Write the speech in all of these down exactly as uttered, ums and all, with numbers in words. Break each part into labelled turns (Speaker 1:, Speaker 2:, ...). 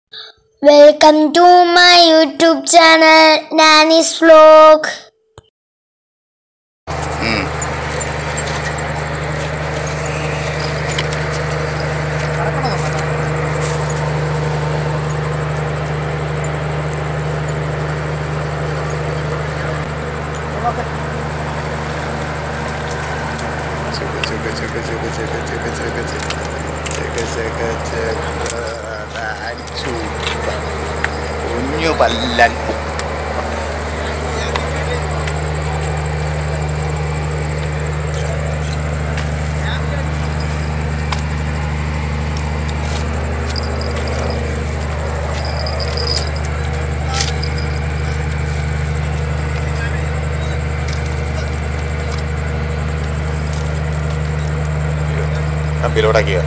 Speaker 1: Welcome to my YouTube channel, Nanny's Vlog.
Speaker 2: Hmm. Cek cek cek cek cek cek cek cek cek cek cek acu unyu balan ambil udah kia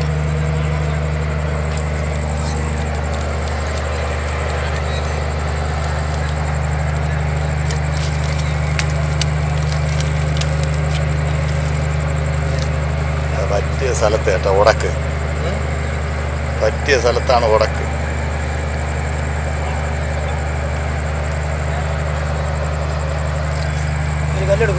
Speaker 2: പറ്റിയ സ്ഥലത്ത് കേട്ടോ ഉടക്ക് പറ്റിയ സ്ഥലത്താണ് ഉടക്ക് കല്ലെടുക്കും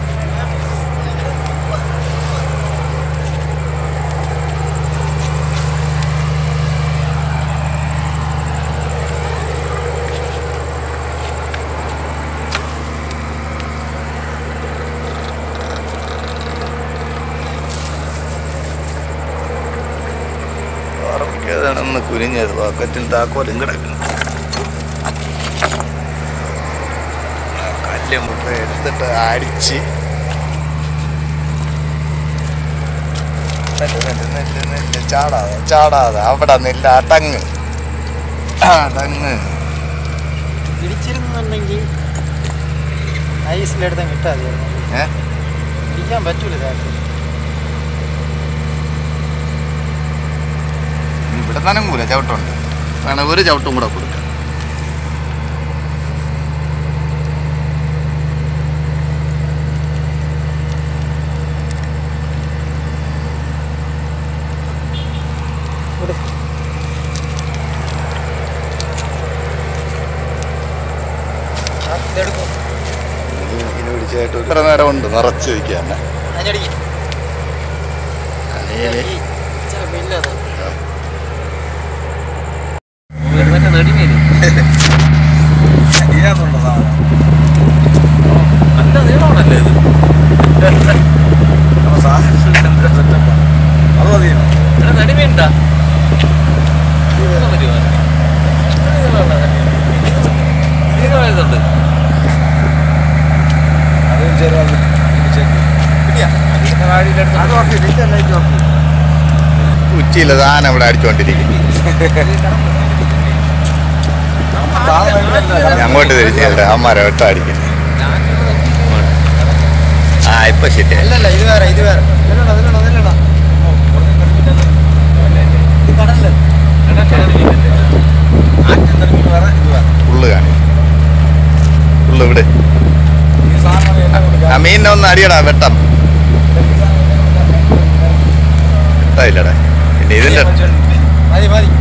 Speaker 2: ഏതാണെന്ന് കുനിഞ്ഞത് പാക്കറ്റിൽ താക്കോലും കിടക്കുന്നു കല്ലും മുട്ട എടുത്തിട്ട് അടിച്ച് ചാടാതെ ചാടാതെ അവിടെ നില്ല അടങ്ങ് അടങ്ങ്
Speaker 3: ഇടിച്ചിരുന്നുണ്ടെങ്കിൽ ഐസിലെടുത്ത് കിട്ടാതെ
Speaker 2: ഏഹ്
Speaker 3: ഇടിക്കാൻ പറ്റൂല
Speaker 2: ഇവിടെ തന്നെ കൂല ചവിട്ടുണ്ട് വേണം ഒരു ചവിട്ടും കൂടെ കൊടുക്കാം ഇതിന് പിടിച്ചായിട്ട് ഇത്ര നേരം ഉണ്ട് നിറച്ച് വയ്ക്കാൻ
Speaker 3: നല്ല നീളമാണല്ലേ ഇത് തടിമീനുണ്ടാ നീളമായതുണ്ട്
Speaker 2: ഉച്ചയില്ല താൻ അവിടെ അടിച്ചോണ്ടിരിക്കുന്നു അങ്ങോട്ട് തിരിച്ചല്ലേ അമ്മാരെ വെട്ടം അടിക്കുന്നു ആ ഇപ്പൊ ശരി
Speaker 3: അല്ലല്ല ഇത് വേറെ ഇത് വേറെ
Speaker 2: ഉള്ളു കാണി ഉള്ളു ഇവിടെ ആ മീനിനെ ഒന്ന് അടിയടാ വെട്ടം വെട്ടായില്ലടാ പിന്നെ ഇതിന്റെ
Speaker 3: മതി മതി